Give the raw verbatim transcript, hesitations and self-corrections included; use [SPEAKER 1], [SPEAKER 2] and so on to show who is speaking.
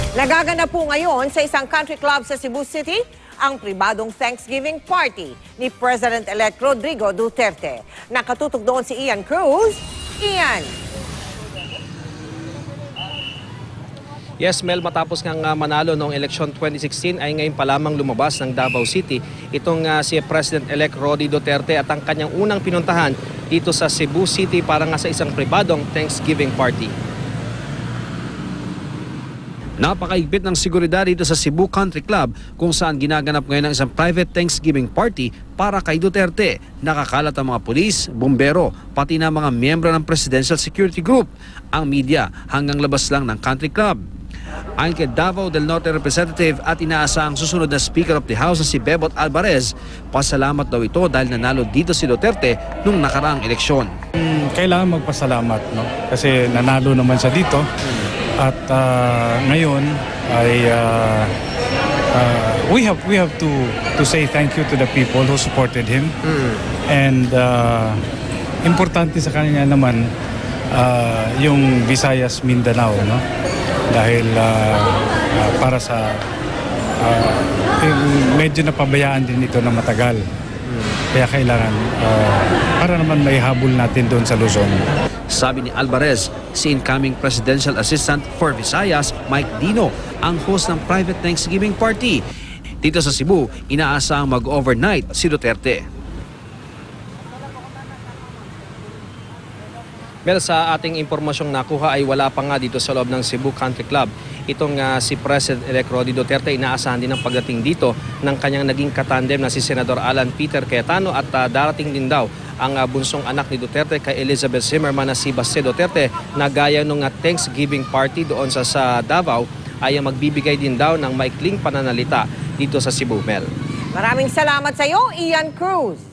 [SPEAKER 1] Nagaganap po ngayon sa isang country club sa Cebu City ang pribadong Thanksgiving party ni President-elect Rodrigo Duterte. Nakatutok doon si Ian Cruz. Ian!
[SPEAKER 2] Yes, Mel, matapos ngang uh, manalo noong eleksyon twenty sixteen ay ngayon pa lamang lumabas ng Davao City itong uh, si President-elect Rodi Duterte at ang kanyang unang pinuntahan dito sa Cebu City para nga sa isang pribadong Thanksgiving party. Napakaigpit ng seguridad dito sa Cebu Country Club kung saan ginaganap ngayon ang isang private Thanksgiving party para kay Duterte. Nakakalat ang mga pulis, bumbero, pati na mga miyembro ng Presidential Security Group, ang media hanggang labas lang ng country club. Ayon kay Davao del Norte representative at inaasahang susunod na Speaker of the House na si Bebot Alvarez, pasalamat daw ito dahil nanalo dito si Duterte nung nakaraang eleksyon.
[SPEAKER 3] Hmm, kailangan magpasalamat, no? Kasi nanalo naman siya dito at uh, ngayon ay uh, uh, we have we have to to say thank you to the people who supported him. Mm. And uh, importante sa kanya naman uh, yung Visayas Mindanao, no? Dahil uh, uh, para sa uh, medyo napabayaan din ito na matagal. Kaya kailangan uh, para naman may habol natin doon sa Luzon.
[SPEAKER 2] Sabi ni Alvarez, si incoming Presidential Assistant for Visayas, Mike Dino, ang host ng private Thanksgiving party. Dito sa Cebu, inaasahang mag-overnight si Duterte. Well, sa ating impormasyong nakuha ay wala pa nga dito sa loob ng Cebu Country Club. Itong uh, si President-elect Rodi Duterte, inaasahan din ang pagdating dito ng kanyang naging katandem na si Senador Alan Peter Cayetano at uh, darating din daw ang uh, bunsong anak ni Duterte kay Elizabeth Zimmerman na si Baste Duterte na gaya ng uh, Thanksgiving party doon sa, sa Davao ay uh, magbibigay din daw ng maikling pananalita dito sa Cebu, Mel.
[SPEAKER 1] Maraming salamat sa iyo, Ian Cruz.